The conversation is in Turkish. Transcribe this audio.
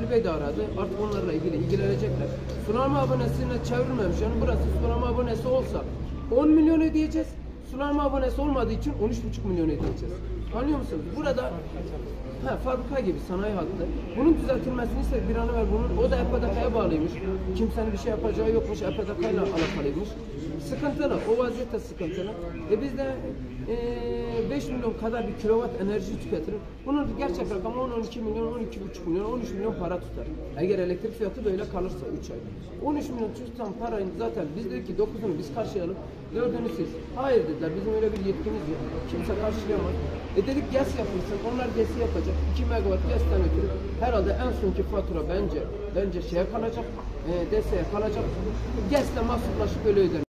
Fatih Bey de aradı. Artık onlarla ilgilenecekler. Sulama abonesine çevrilmemiş. Yani burası sulama abonesi olsa 10 milyon ödeyeceğiz. Sulama abonesi olmadığı için 13,5 milyon ödeyeceğiz. Anlıyor musunuz? Burada fabrika gibi sanayi hattı. Bunun düzeltilmesini istedik bir an evvel bunun. O da EPDK'ya bağlıymış. Kimsenin bir şey yapacağı yokmuş. EPDK'yla alakalıymış. Sıkıntılı. O vaziyette sıkıntılı. Biz de 5 milyon kadar bir kilowatt enerji tüketir. Bunun gerçek rakamı 10-12 milyon, 12,5 milyon, 13 milyon para tutar. Eğer elektrik fiyatı böyle kalırsa 3 ayda. 13 milyon tutan parayı zaten biz dedik ki 9'unu biz karşılayalım. 4'ünü siz. Hayır dediler. Bizim öyle bir yetkimiz yok. Kimse karşılayamaz. Dedik GES yapılsın. Onlar GES'i yapacak. 2 megawatt GES'ten ötürü herhalde en sonki fatura bence şeye kalacak. DS'ye kalacak. GES'le mahsuplaşıp öyle öder.